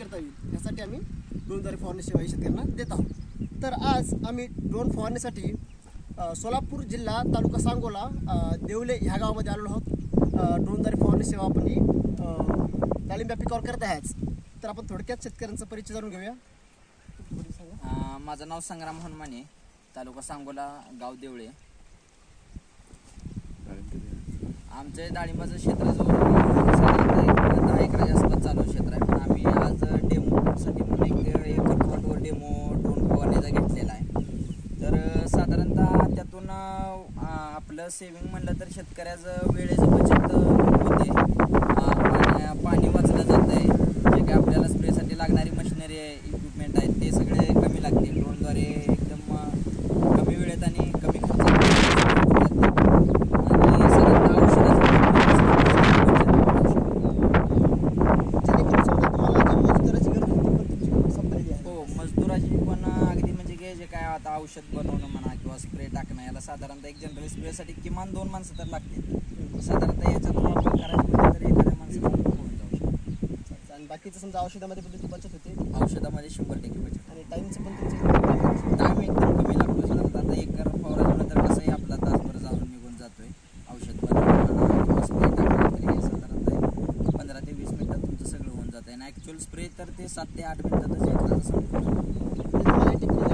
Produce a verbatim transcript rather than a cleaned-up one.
करता येईल यासाठी आम्ही ड्रोनद्वारे फवारणी सेवा ही शेतकऱ्यांना देत आहोत। तर आज आम्ही ड्रोन फवारणीसाठी सोलापूर जिल्हा तालुका सांगोला देवले ह्या गावामध्ये आलेलो आहोत। ड्रोनद्वारे फवारणी सेवा आपण ही डाळिंब पिकावर करत आहेच। तर आपण थोडक्यात शेतकऱ्यांचा परिचय जाणून घेऊया। माझं नाव संग्राम हनुमाने, तालुका सांगोला, गाव देवळे। आमचे डाळिंबाचं क्षेत्र जो दहा एकराच्या आसपास चालू क्षेत्र आहे, पण आम्ही आज डेमोसाठी म्हणून एक एकर प्लॉटवर डेमो ड्रोन फवारणीचा घेतलेला आहे। तर साधारणतः त्यातून आपलं सेविंग म्हणलं तर शेतकऱ्याचं वेळेचं बचत होते, पाणी वाचलं जात आहे, जे काही आपल्याला स्प्रेसाठी लागणारी मशिनरी आहे, इक्विपमेंट आहेत, ते सगळे कमी लागतील। ड्रोनद्वारे एकदम कमी वेळेत आणि कमी आता औषध बनवणं म्हणा किंवा स्प्रे टाकणं, याला साधारणतः एक जनरल स्प्रेसाठी किमान दोन माणसं तर लागतील। साधारणतः याच्यातून आपण करायचं म्हटलं तर एखाद्या माणसाला होऊन जाऊ शकतो। आणि बाकीचं समजा औषधामध्ये पण तुमची बचत होते, औषधामध्ये शंभर टक्के बचत आणि टाईमचं पण तुमचं टाईम एकदम कमी लागतो। साधारणतः आता एक कर फवारायचं तर कसंही आपला तासभर जाऊन निघून जातोय। औषध बनवणं किंवा स्प्रे टाकणं तरी साधारणतः पंधरा ते वीस मिनिटात तुमचं सगळं होऊन जातं आहे, आणि ॲक्च्युअल स्प्रे तर ते सात ते आठ मिनिटातच एकदा संपूर्ण